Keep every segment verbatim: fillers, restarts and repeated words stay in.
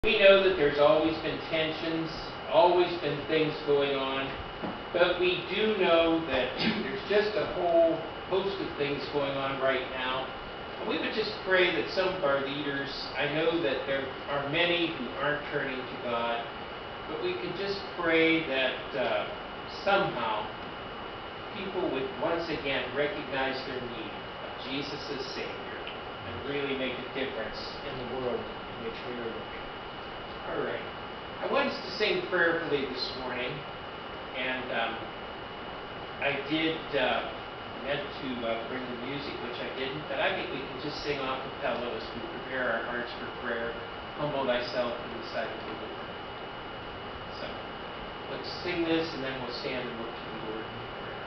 We know that there's always been tensions, always been things going on, but we do know that there's just a whole host of things going on right now. And we would just pray that some of our leaders, I know that there are many who aren't turning to God, but we could just pray that uh, somehow people would once again recognize their need of Jesus as Savior and really make a difference in the world in which we are living. All right. I wanted us to sing prayerfully this morning, and um, I did uh, meant to uh, bring the music, which I didn't, but I think we can just sing a cappella as we prepare our hearts for prayer. Humble thyself in the sight of the Lord. So, let's sing this, and then we'll stand and look to the Lord in prayer.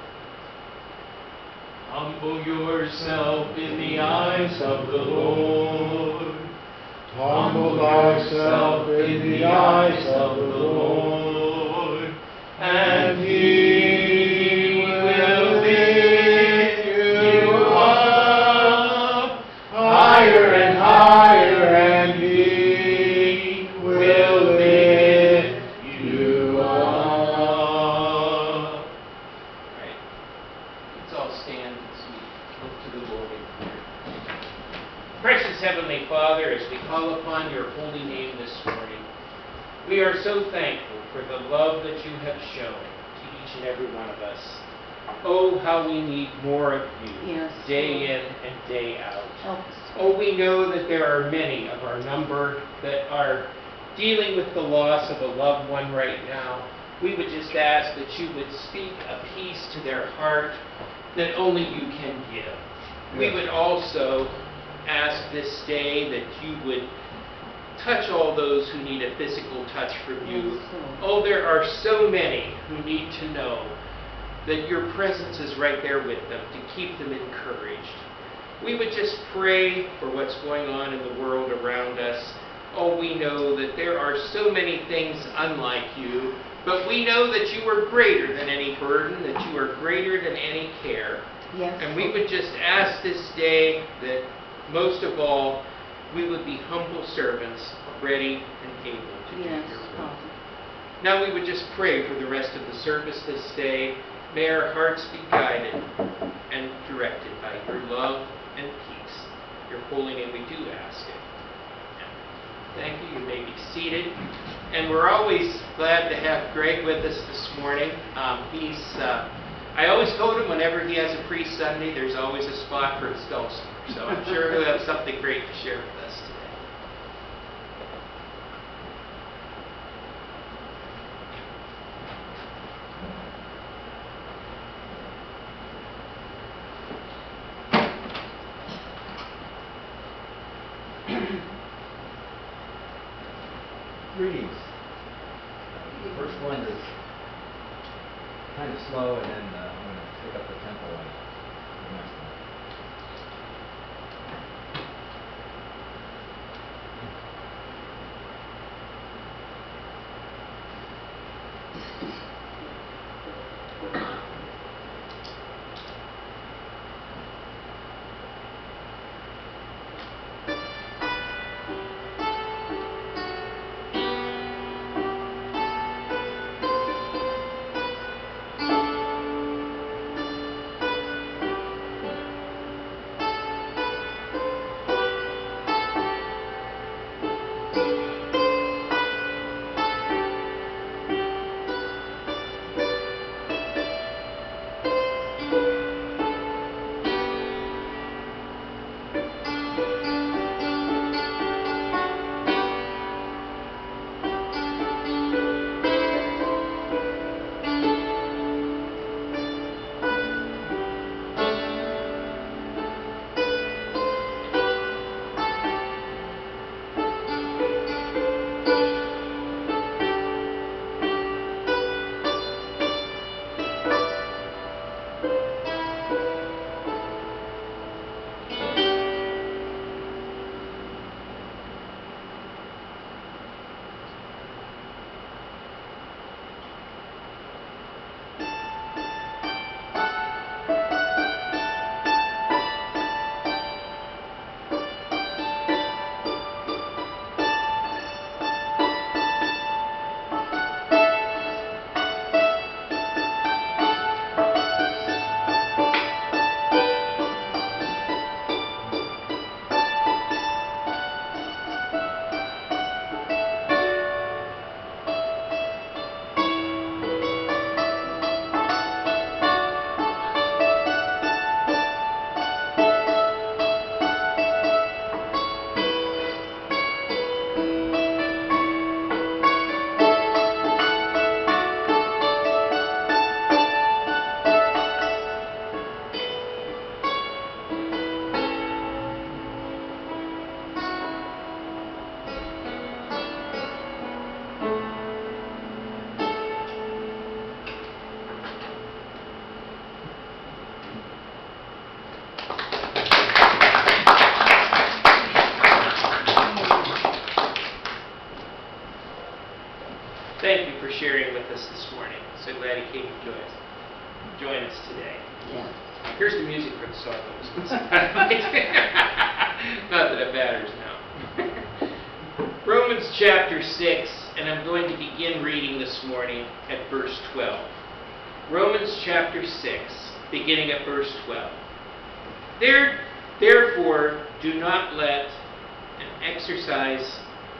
Humble yourself in the eyes of the Lord. Humble thyself in the eyes of the Lord, and He will lift you up higher and higher, and He will lift you up. Right. Let's all stand as we look to the Lord in prayer. Precious Heavenly Father, as we call upon your holy name this morning, we are so thankful for the love that you have shown to each and every one of us. Oh, how we need more of you, yes, day in and day out. Help us. Oh, we know that there are many of our number that are dealing with the loss of a loved one right now. We would just ask that you would speak a peace to their heart that only you can give. Yes. We would also ask this day that you would touch all those who need a physical touch from you. Oh, there are so many who need to know that your presence is right there with them to keep them encouraged. We would just pray for what's going on in the world around us. Oh, we know that there are so many things unlike you, but we know that you are greater than any burden, that you are greater than any care. Yes. And we would just ask this day that most of all, we would be humble servants, ready and able to yes, do your will. Father. Now we would just pray for the rest of the service this day. May our hearts be guided and directed by your love and peace. Your holy name we do ask it. Thank you. You may be seated. And we're always glad to have Greg with us this morning. Um, he's, uh, I always told him whenever he has a pre-Sunday, there's always a spot for his dulcimer. So I'm sure he'll have something great to share with us today. Greetings. The first one is kind of slow, and then uh, I'm going to pick up the tempo on the next one. thank you for sharing with us this morning. So glad you came to join us, join us today. Yeah. Here's the music for the song. Not that it matters now. Romans chapter six, and I'm going to begin reading this morning at verse twelve. Romans chapter six, beginning at verse twelve. There, therefore, do not let an exercise,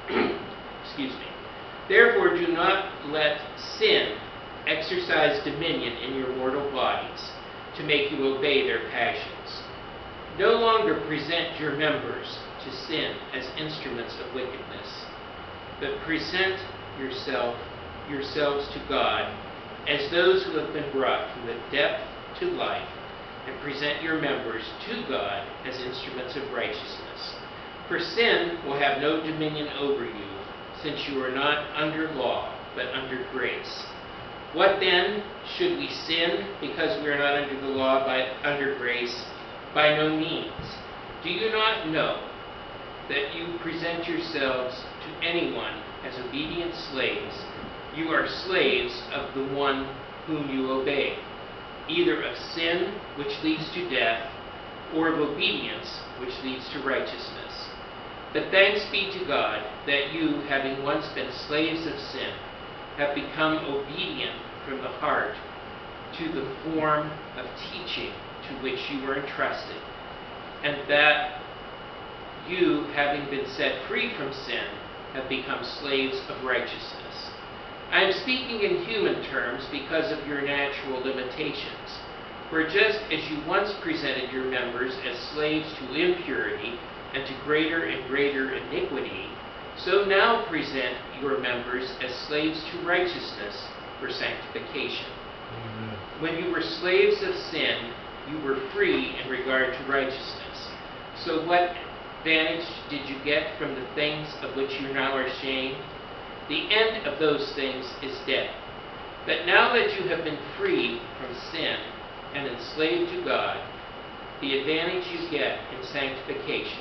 excuse me, therefore do not let sin exercise dominion in your mortal bodies to make you obey their passions. No longer present your members to sin as instruments of wickedness, but present yourself, yourselves to God as those who have been brought from the death to life, and present your members to God as instruments of righteousness. For sin will have no dominion over you, since you are not under law, but under grace. What then? Should we sin because we are not under the law, but under grace? By no means. Do you not know that you present yourselves to anyone as obedient slaves? You are slaves of the one whom you obey, either of sin, which leads to death, or of obedience, which leads to righteousness. But thanks be to God that you, having once been slaves of sin, have become obedient from the heart to the form of teaching to which you were entrusted, and that you, having been set free from sin, have become slaves of righteousness. I am speaking in human terms because of your natural limitations. For just as you once presented your members as slaves to impurity and to greater and greater iniquity, so now present your members as slaves to righteousness for sanctification. Amen. When you were slaves of sin, you were free in regard to righteousness. So what advantage did you get from the things of which you now are ashamed? The end of those things is death. But now that you have been freed from sin and enslaved to God, the advantage you get in sanctification.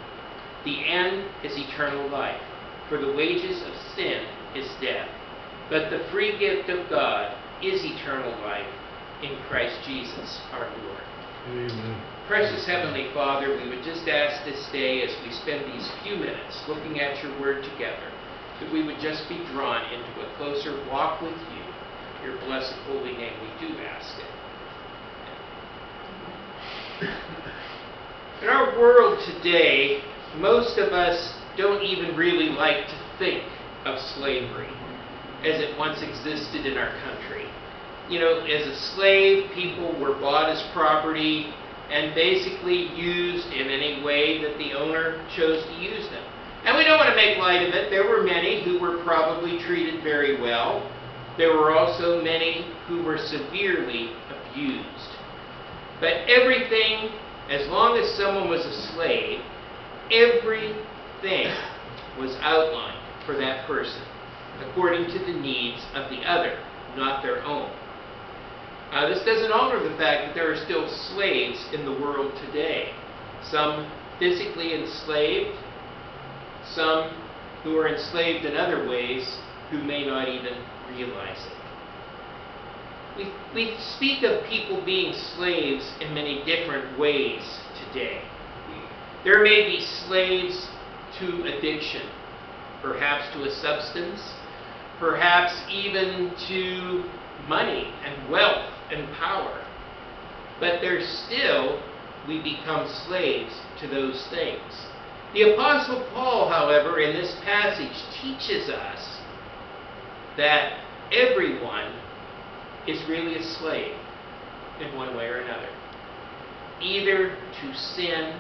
The end is eternal life, for the wages of sin is death. But the free gift of God is eternal life in Christ Jesus our Lord. Amen. Precious Heavenly Father, we would just ask this day as we spend these few minutes looking at your word together, that we would just be drawn into a closer walk with you. In your blessed holy name we do ask it. In our world today, most of us don't even really like to think of slavery as it once existed in our country. You know, as a slave, people were bought as property and basically used in any way that the owner chose to use them. And we don't want to make light of it. There were many who were probably treated very well. There were also many who were severely abused. But everything, as long as someone was a slave, everything was outlined for that person according to the needs of the other, not their own. Uh, this doesn't alter the fact that there are still slaves in the world today. Some physically enslaved, some who are enslaved in other ways who may not even realize it. We, we speak of people being slaves in many different ways today. There may be slaves to addiction, perhaps to a substance, perhaps even to money and wealth and power. But there's still, we become slaves to those things. The Apostle Paul, however, in this passage teaches us that everyone is really a slave in one way or another, either to sin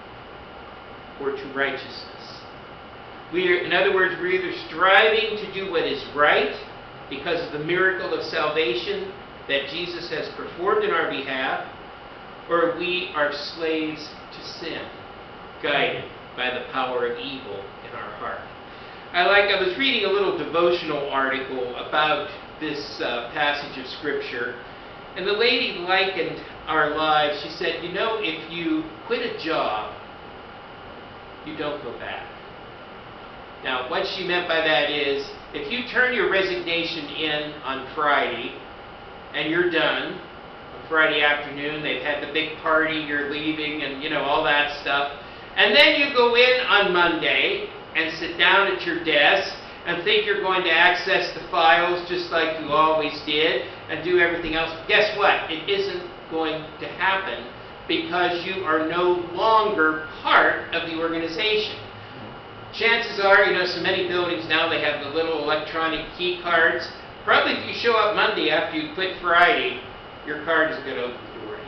or to righteousness. We are, in other words, we're either striving to do what is right because of the miracle of salvation that Jesus has performed in our behalf, or we are slaves to sin, guided by the power of evil in our heart. I like, I was reading a little devotional article about this uh, passage of Scripture, and the lady likened our lives. She said, you know, if you quit a job, you don't go back. Now, what she meant by that is, if you turn your resignation in on Friday and you're done, on Friday afternoon, they've had the big party, you're leaving, and you know, all that stuff, and then you go in on Monday and sit down at your desk and think you're going to access the files just like you always did and do everything else. Guess what? It isn't going to happen because you are no longer part of the organization. Chances are, you know, so many buildings now, they have the little electronic key cards. Probably if you show up Monday after you quit Friday, your card is going to open the door.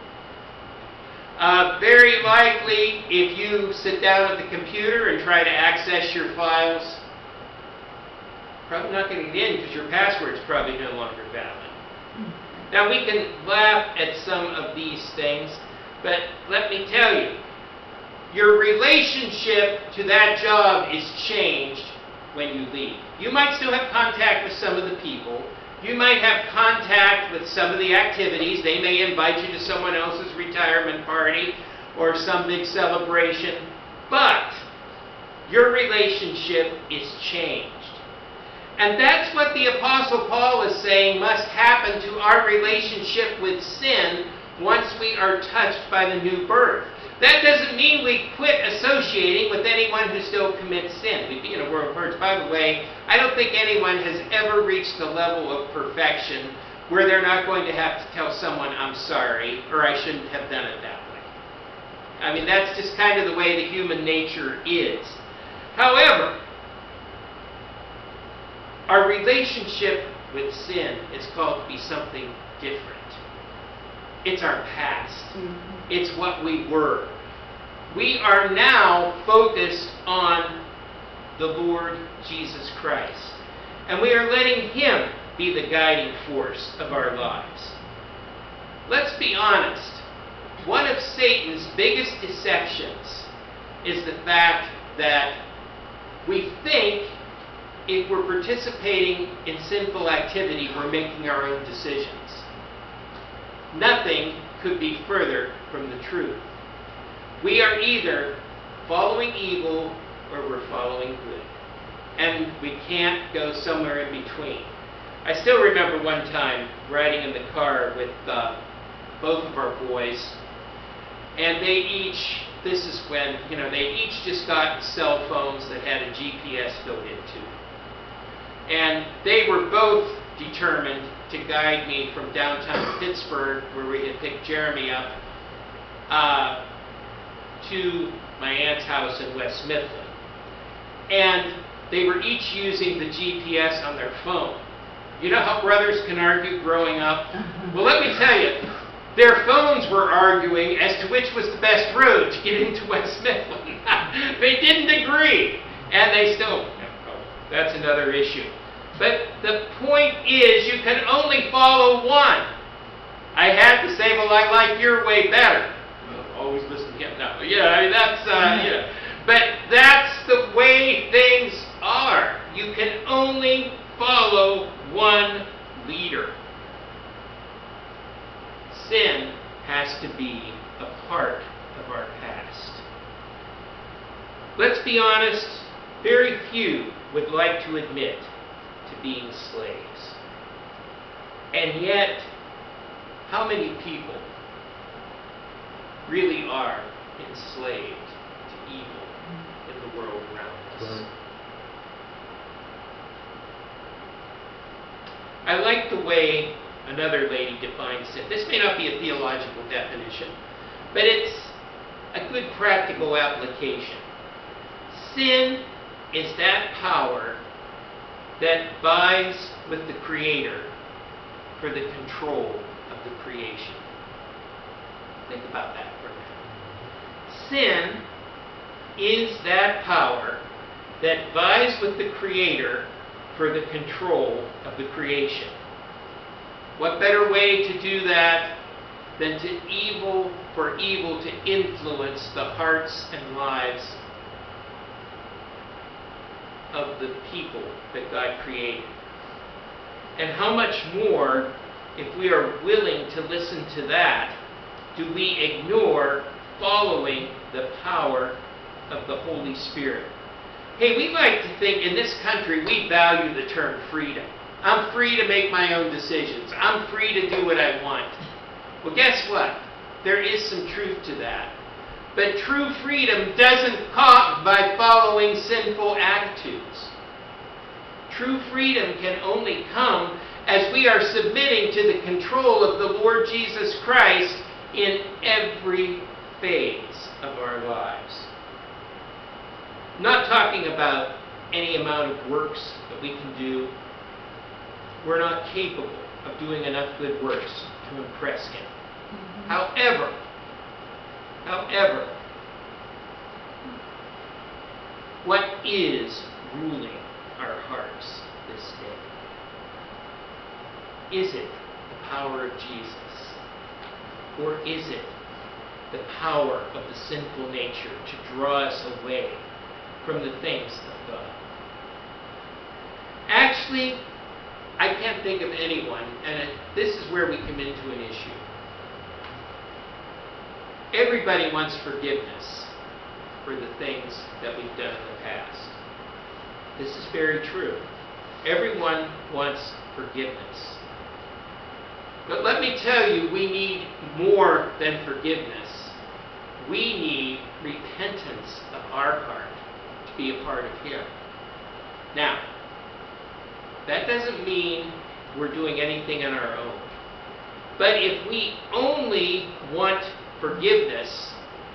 Uh, very likely, if you sit down at the computer and try to access your files, probably not going to get in because your password's probably no longer valid. Now, we can laugh at some of these things, but let me tell you, your relationship to that job is changed when you leave. You might still have contact with some of the people. You might have contact with some of the activities. They may invite you to someone else's retirement party or some big celebration, but your relationship is changed. And that's what the Apostle Paul is saying must happen to our relationship with sin once we are touched by the new birth. That doesn't mean we quit associating with anyone who still commits sin. We'd be in a world of hurts. By the way, I don't think anyone has ever reached the level of perfection where they're not going to have to tell someone, I'm sorry, or I shouldn't have done it that way. I mean, that's just kind of the way the human nature is. However, our relationship with sin is called to be something different. It's our past. Mm-hmm. It's what we were. We are now focused on the Lord Jesus Christ. And we are letting Him be the guiding force of our lives. Let's be honest. One of Satan's biggest deceptions is the fact that we think if we're participating in sinful activity, we're making our own decisions. Nothing could be further from the truth. We are either following evil or we're following good. And we can't go somewhere in between. I still remember one time riding in the car with uh, both of our boys, and they each, this is when, you know, they each just got cell phones that had a G P S built into them. And they were both determined to guide me from downtown Pittsburgh, where we had picked Jeremy up, uh, to my aunt's house in West Mifflin. And they were each using the G P S on their phone. You know how brothers can argue growing up? Well, let me tell you, their phones were arguing as to which was the best road to get into West Mifflin. They didn't agree. And they still, oh, that's another issue. But the point is, you can only follow one. I had to say, well, I like your way better. Well, always listen to him. No, yeah, I mean, that's, uh, yeah. But that's the way things are. You can only follow one leader. Sin has to be a part of our past. Let's be honest, very few would like to admit to being slaves. And yet, how many people really are enslaved to evil in the world around us? Right. I like the way another lady defines sin. This may not be a theological definition, but it's a good practical application. Sin is that power that vies with the Creator for the control of the creation. Think about that for a minute. Sin is that power that vies with the Creator for the control of the creation. What better way to do that than to evil for evil to influence the hearts and lives of the people that God created? And how much more, if we are willing to listen to that, do we ignore following the power of the Holy Spirit? Hey, we like to think in this country we value the term freedom. I'm free to make my own decisions. I'm free to do what I want. Well, guess what? There is some truth to that. But true freedom doesn't come by following sinful attitudes. True freedom can only come as we are submitting to the control of the Lord Jesus Christ in every phase of our lives. I'm not talking about any amount of works that we can do. We're not capable of doing enough good works to impress Him. Mm-hmm. However, however, what is ruling our hearts this day? Is it the power of Jesus? Or is it the power of the sinful nature to draw us away from the things of God? Actually, I can't think of anyone, and it, this is where we come into an issue. Everybody wants forgiveness for the things that we've done in the past. This is very true. Everyone wants forgiveness. But let me tell you, we need more than forgiveness. We need repentance of our heart to be a part of Him. Now, that doesn't mean we're doing anything on our own. But if we only want forgiveness,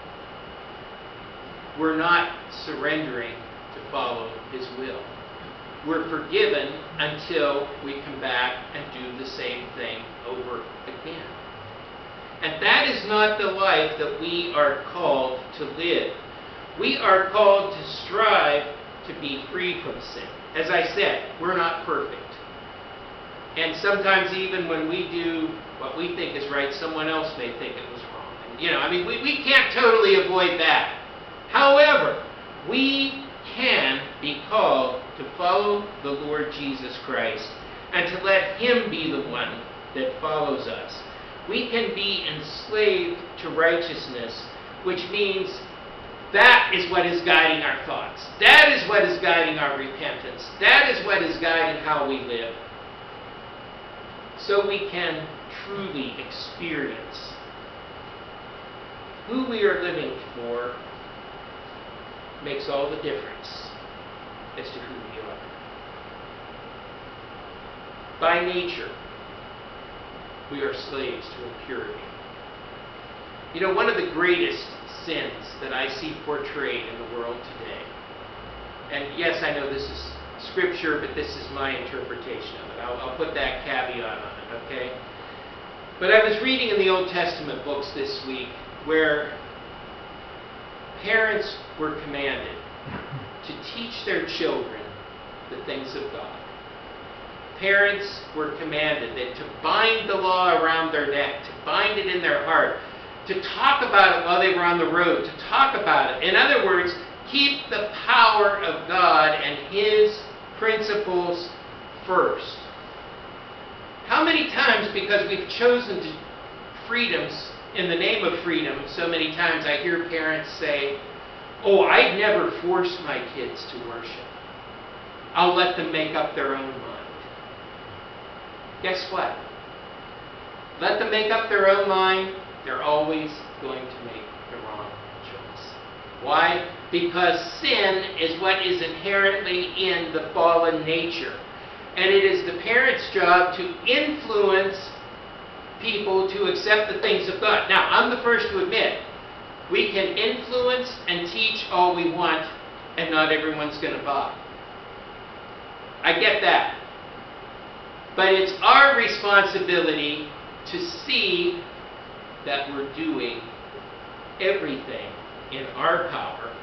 we're not surrendering to follow His will. We're forgiven until we come back and do the same thing over again. And that is not the life that we are called to live. We are called to strive to be free from sin. As I said, we're not perfect. And sometimes even when we do what we think is right, someone else may think it was wrong. And, you know, I mean, we, we can't totally avoid that. However, we can be called to follow the Lord Jesus Christ and to let Him be the one that follows us. We can be enslaved to righteousness, which means that is what is guiding our thoughts. That is what is guiding our repentance. That is what is guiding how we live. So we can truly experience who we are living for makes all the difference as to who we are. By nature, we are slaves to impurity. You know, one of the greatest sins that I see portrayed in the world today, and yes, I know this is Scripture, but this is my interpretation of it. I'll, I'll put that caveat on it, okay? But I was reading in the Old Testament books this week where parents were commanded to teach their children the things of God. Parents were commanded that to bind the law around their neck, to bind it in their heart, to talk about it while they were on the road, to talk about it. In other words, keep the power of God and His principles first. How many times, because we've chosen to freedoms in the name of freedom, so many times I hear parents say, "Oh, I'd never force my kids to worship. I'll let them make up their own mind." Guess what? Let them make up their own mind, they're always going to make the wrong choice. Why? Because sin is what is inherently in the fallen nature. And it is the parent's job to influence people to accept the things of God. Now, I'm the first to admit, we can influence and teach all we want, and not everyone's going to buy. I get that. But it's our responsibility to see that we're doing everything in our power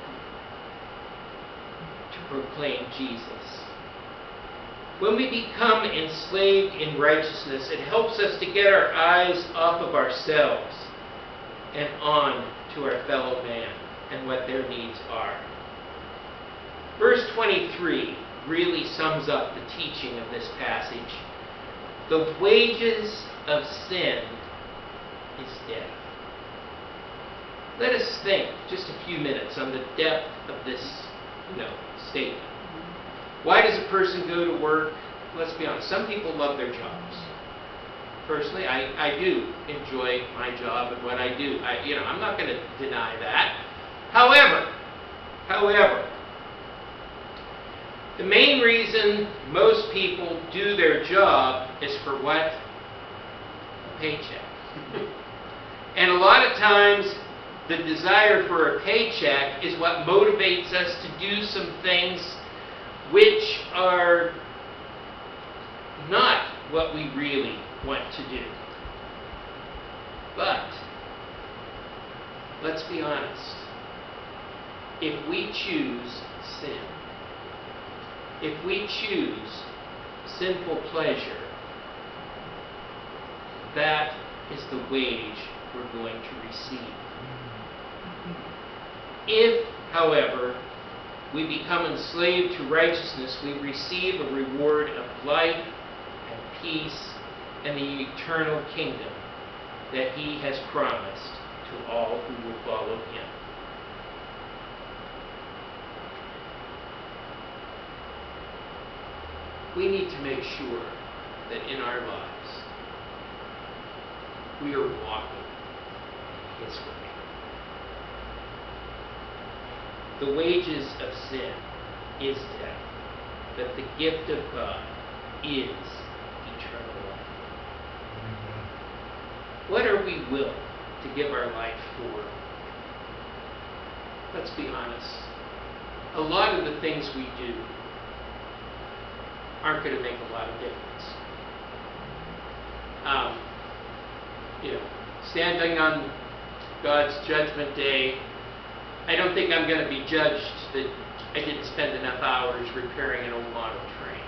to proclaim Jesus. When we become enslaved in righteousness, it helps us to get our eyes off of ourselves and on to our fellow man and what their needs are. Verse twenty-three really sums up the teaching of this passage. The wages of sin is death. Let us think just a few minutes on the depth of this, you know, statement. Why does a person go to work? Let's be honest, some people love their jobs. Personally, I, I do enjoy my job and what I do. I, you know, I'm not going to deny that. However, however, the main reason most people do their job is for what? A paycheck. And a lot of times, the desire for a paycheck is what motivates us to do some things which are not what we really want to do. But, let's be honest. If we choose sin, if we choose sinful pleasure, that is the wage we're going to receive. If, however, we become enslaved to righteousness, we receive a reward of life and peace and the eternal kingdom that He has promised to all who will follow Him. We need to make sure that in our lives we are walking His way. The wages of sin is death, but the gift of God is eternal life. Mm-hmm. What are we willing to give our life for? Let's be honest. A lot of the things we do aren't going to make a lot of difference. Um, you know, standing on God's judgment day, I don't think I'm going to be judged that I didn't spend enough hours repairing an old model train.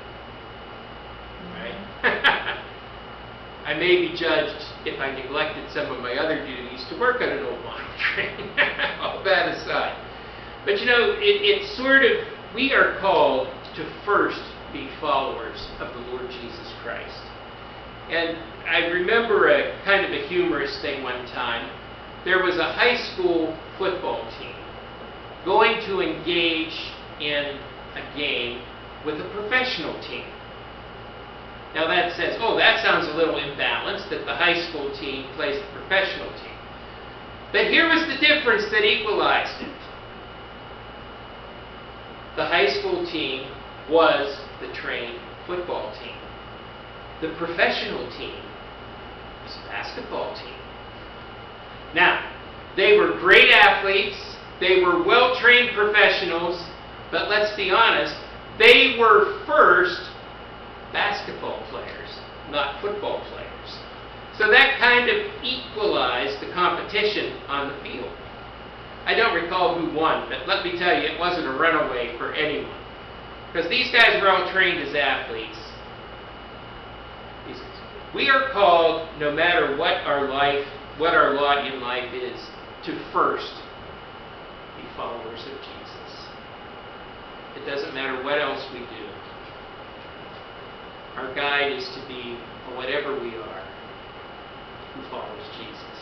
Right? I may be judged if I neglected some of my other duties to work on an old model train. All that aside. But you know, it, it's sort of, we are called to first be followers of the Lord Jesus Christ. And I remember a kind of a humorous thing one time. There was a high school football team going to engage in a game with a professional team. Now that says, oh, that sounds a little imbalanced, that the high school team plays the professional team. But here was the difference that equalized it. The high school team was the trained football team. The professional team was a basketball team. Now, they were great athletes, they were well-trained professionals, but let's be honest, they were first basketball players, not football players. So that kind of equalized the competition on the field. I don't recall who won, but let me tell you, it wasn't a runaway for anyone. Because these guys were all trained as athletes. We are called, no matter what our life, what our lot in life is, to first be followers of Jesus. It doesn't matter what else we do. Our guide is to be, or whatever we are, who follows Jesus.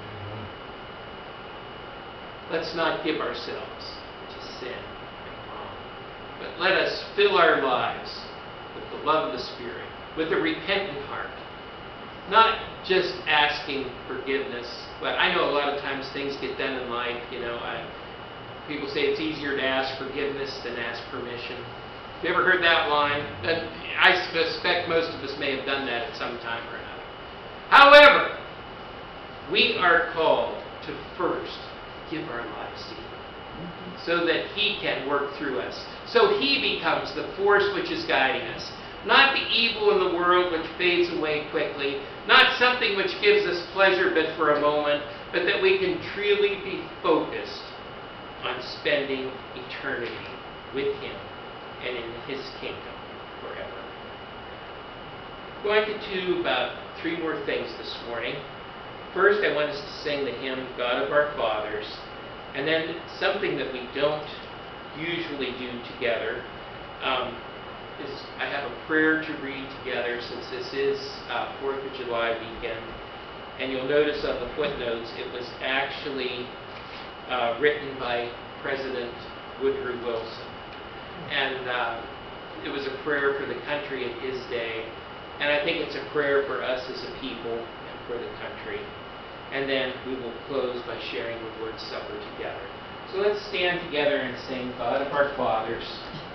Let's not give ourselves to sin and wrong, but let us fill our lives with the love of the Spirit, with a repentant heart. Not just asking forgiveness, but I know a lot of times things get done in life, you know, I, people say it's easier to ask forgiveness than ask permission. Have you ever heard that line? I suspect most of us may have done that at some time or another. However, we are called to first give our lives to Him, so that He can work through us. So He becomes the force which is guiding us. Not the evil in the world which fades away quickly, not something which gives us pleasure but for a moment, but that we can truly be focused on spending eternity with Him and in His kingdom forever. I'm going to do about three more things this morning. First, I want us to sing the hymn, God of Our Fathers, and then something that we don't usually do together um, is I have a prayer to read together since this is uh, fourth of July weekend. And you'll notice on the footnotes it was actually uh, written by President Woodrow Wilson. And uh, it was a prayer for the country in his day. And I think it's a prayer for us as a people and for the country. And then we will close by sharing the Lord's Supper together. So let's stand together and sing God of our Fathers.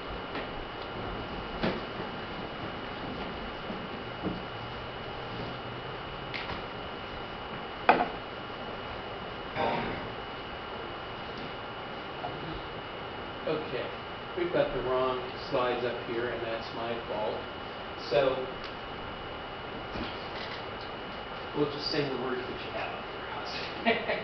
Okay, we've got the wrong slides up here, and that's my fault. So we'll just sing the words that you have up for us.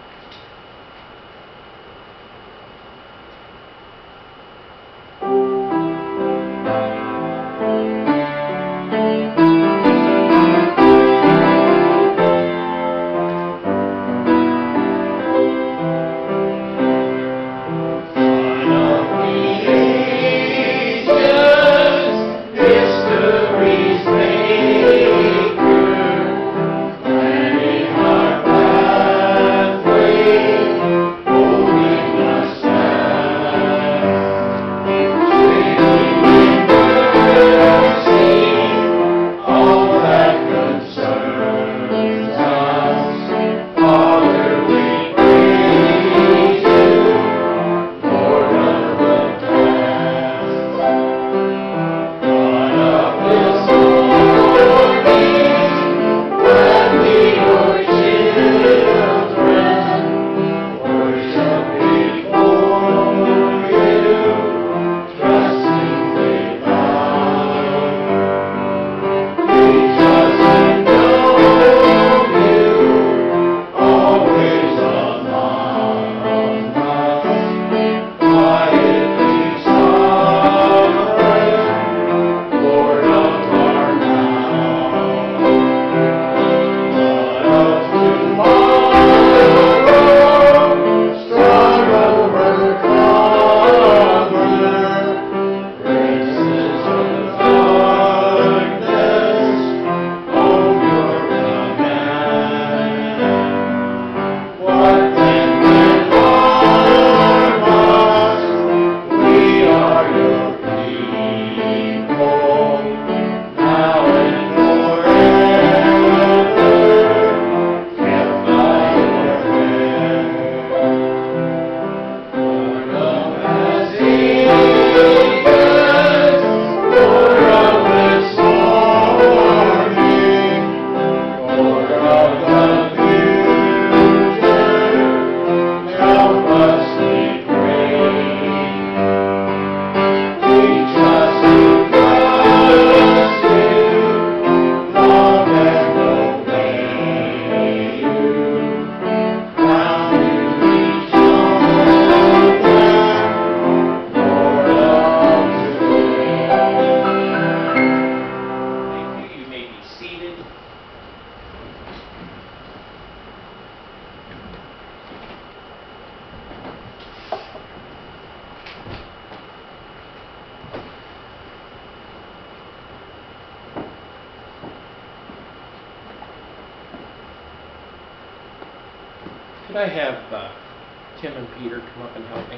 Could I have uh, Tim and Peter come up and help me?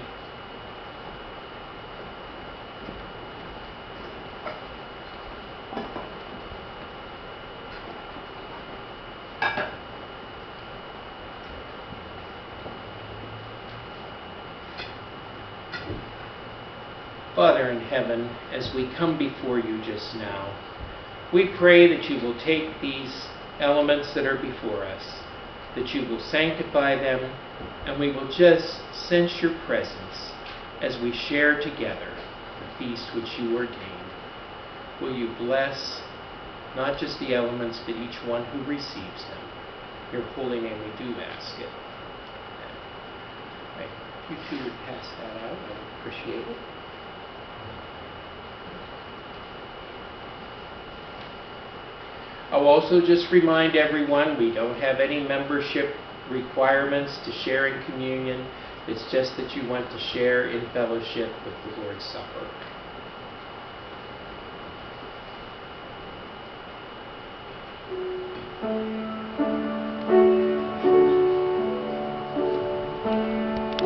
Father in heaven, as we come before you just now, we pray that you will take these elements that are before us, that you will sanctify them, and we will just sense your presence as we share together the feast which you ordained. Will you bless not just the elements, but each one who receives them? In your holy name we do ask it. Right. If you two would pass that out, I would appreciate it. I'll also just remind everyone we don't have any membership requirements to share in communion. It's just that you want to share in fellowship with the Lord's Supper.